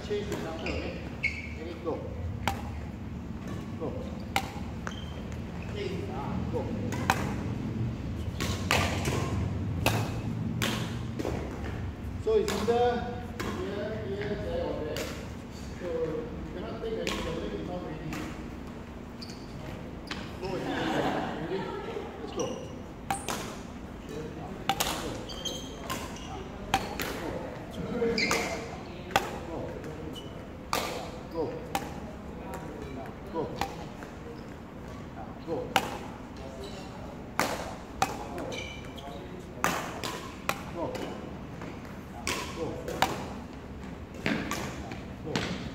change the number, okay? Ready, go. Go. Go. So it's either here, here, there, or there. So you cannot think that your leg is not ready. Go ahead. Ready? Let's go. Go. Go. Go. Go. Go. Go.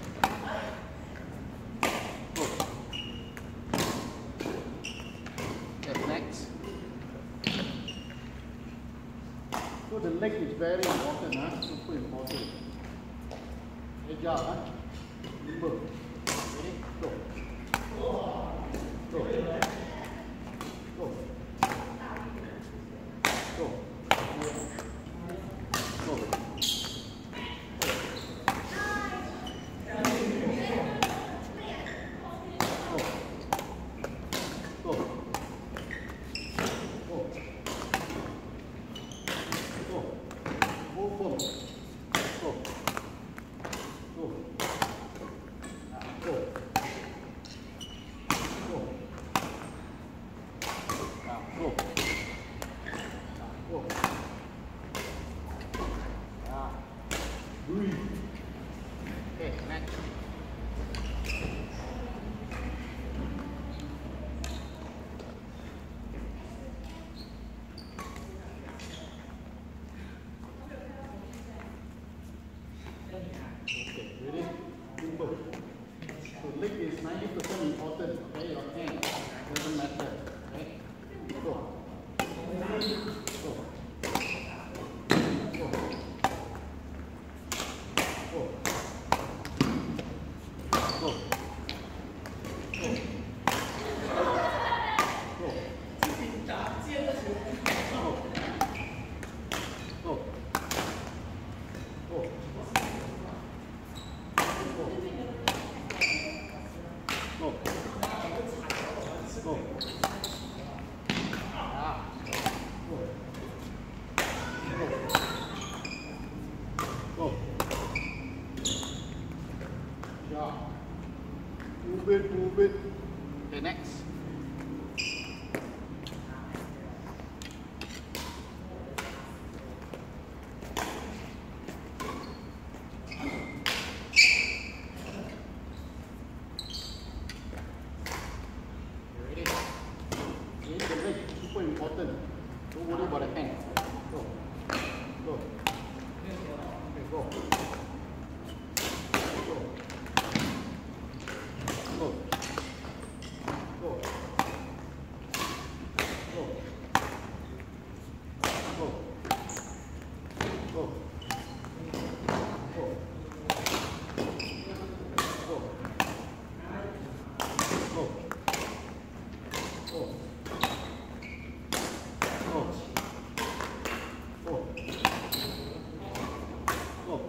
Go. Okay, next. So the leg is very important, huh? Super important. Good job, huh? Limber. Ready? Go. Go. Go. Go. Go. Breathe. Okay, next. Okay, ready? Limber. So leg is 90% important, okay? Your hand doesn't matter, okay? Go. Go. Move it. Okay, next. Ready? The leg is super important. Don't worry about the hand. Go. Go. Okay, go. Go. Go. Go. Go. Go. Go. Go. Go. Go. Go. Go. Go.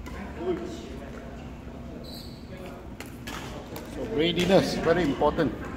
Good. So readiness, very important.